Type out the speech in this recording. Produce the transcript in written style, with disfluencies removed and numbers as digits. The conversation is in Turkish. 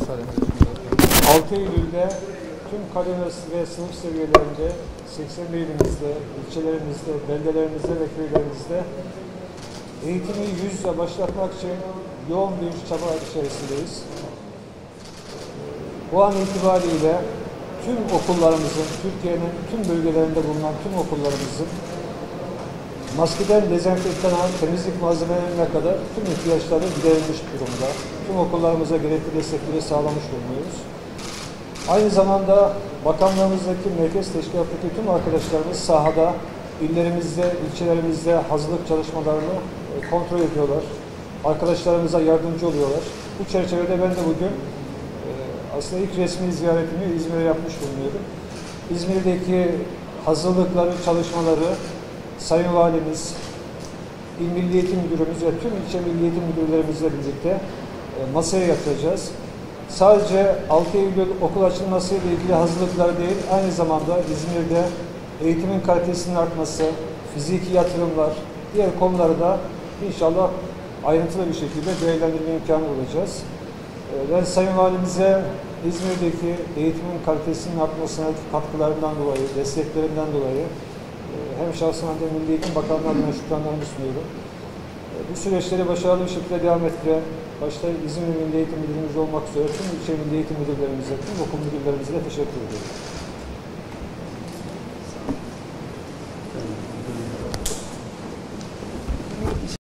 6 Eylül'de tüm kademe ve sınıf seviyelerinde 80 ilimizde, ilçelerimizde, beldelerimizde ve köylerimizde eğitimi yüzle başlatmak için yoğun bir çaba içerisindeyiz. Bu an itibariyle tüm okullarımızın, Türkiye'nin tüm bölgelerinde bulunan tüm okullarımızın maskeden dezenfektana, temizlik malzemelerine kadar tüm ihtiyaçları giderilmiş durumda. Tüm okullarımıza gerekli destekleri sağlamış bulunuyoruz. Aynı zamanda bakanlığımızdaki merkez teşkilattaki tüm arkadaşlarımız sahada, illerimizde, ilçelerimizde hazırlık çalışmalarını kontrol ediyorlar. Arkadaşlarımıza yardımcı oluyorlar. Bu çerçevede ben de bugün aslında ilk resmi ziyaretimi İzmir'e yapmış bulunuyorum. İzmir'deki hazırlıkları, çalışmaları Sayın Valimiz, İl Milli Eğitim Müdürümüz ve tüm ilçe Milli Eğitim Müdürlerimizle birlikte masaya yatıracağız. Sadece 6 Eylül okul açılması ile ilgili hazırlıklar değil, aynı zamanda İzmir'de eğitimin kalitesinin artması, fiziki yatırımlar, diğer konuları da inşallah ayrıntılı bir şekilde değerlendirme imkanı bulacağız. Ben Sayın Valimize İzmir'deki eğitimin kalitesinin artmasına katkılarından dolayı, desteklerinden dolayı hem şahsına hem de Milli Eğitim Bakanlığı adına şükranlarımı sunuyorum. Bu süreçleri başarılı bir şekilde devam ettiren, başta İzmir Milli Eğitim Müdürümüz olmak üzere tüm ilçe Milli Eğitim Müdürlerimize, tüm okul müdürlerimize de teşekkür ediyorum.